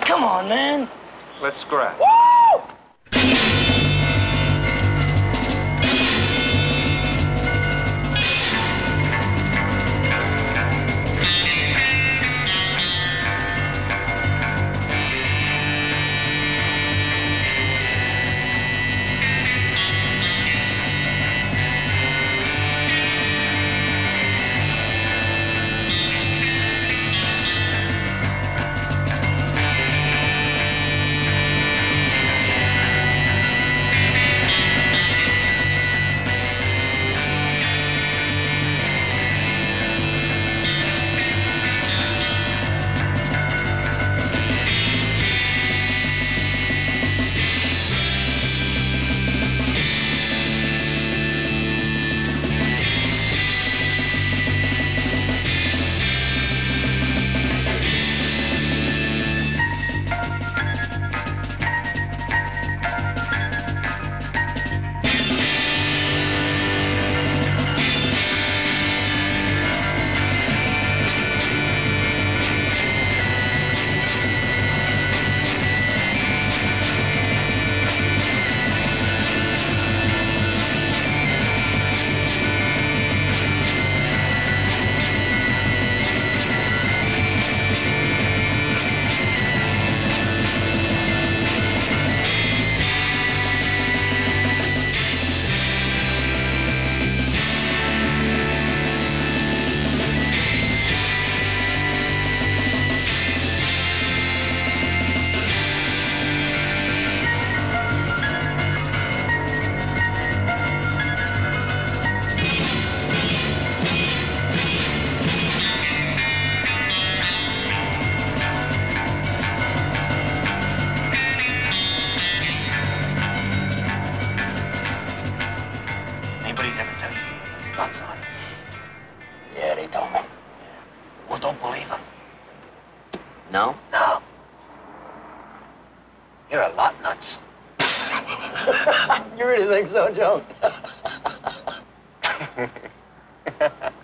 Come on, man. Let's scrap. Woo! Anybody never tell you? Lots on. Yeah, they told me. Well, don't believe them. No? No. You're a lot nuts. You really think so, Joe?